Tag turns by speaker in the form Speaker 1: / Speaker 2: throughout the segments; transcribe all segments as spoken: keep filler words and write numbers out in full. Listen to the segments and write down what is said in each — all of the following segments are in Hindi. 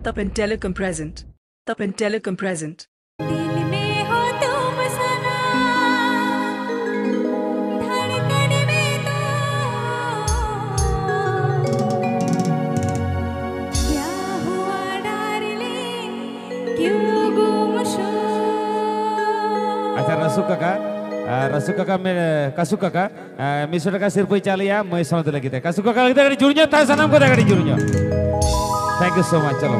Speaker 1: Tapan Telecom present. Tapan Telecom present.
Speaker 2: अच्छा रसू काका रसू काका में कसू काका मिसोटा का सिर पे चले या मैं समझ लगी था कसू काका लगता है जुड़िया था सनम को देखा जुड़िया थैंक यू सो मच चलो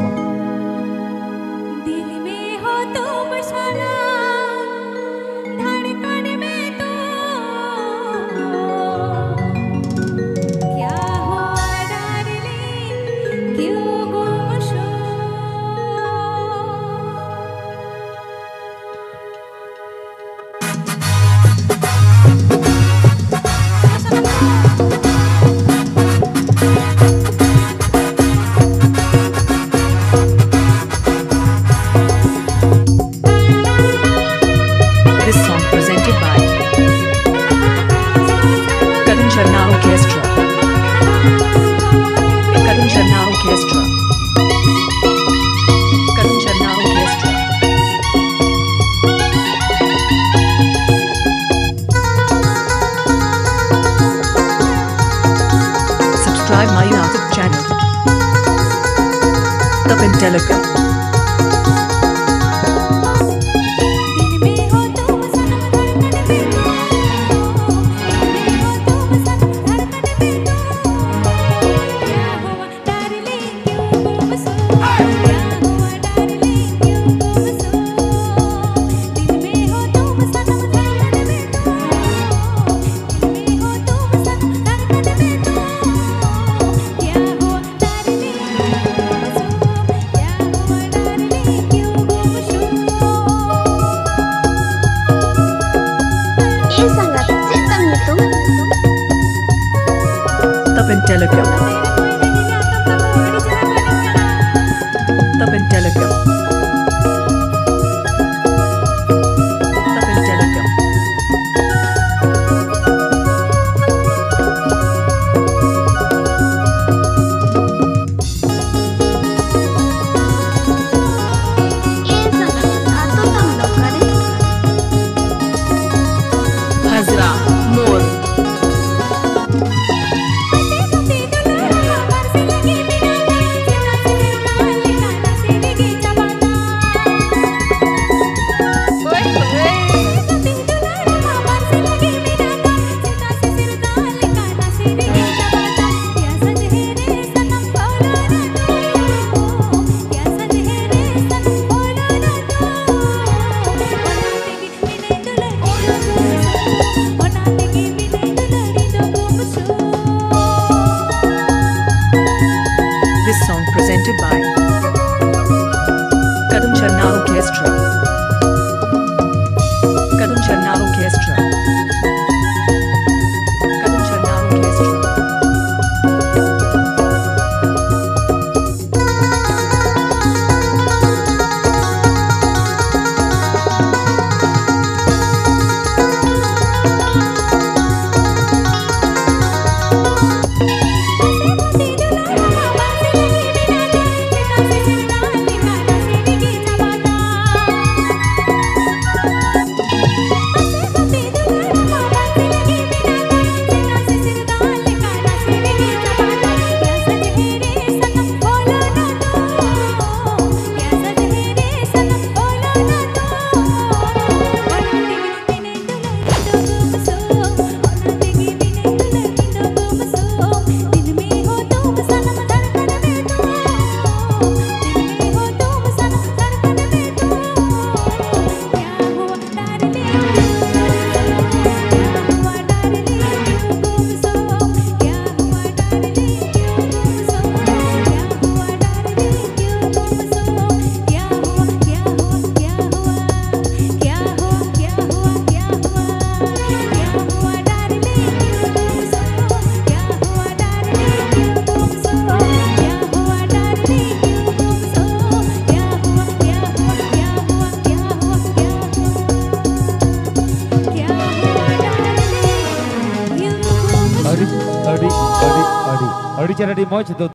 Speaker 3: दिल में हो तुम सनम धड़कन में तो क्या हुआ डार्लिंग क्यों गुमशुम
Speaker 1: Subscribe my YouTube channel. Tapan Telecom. Tapan Telecom. Tapan Telecom. Tapan Telecom. Hazra More. This song presented by Tum Sanam Orchestra. Tum Sanam Orchestra. Tum Sanam Orchestra.
Speaker 2: Adi, adi, adi, adi, adi cara di mau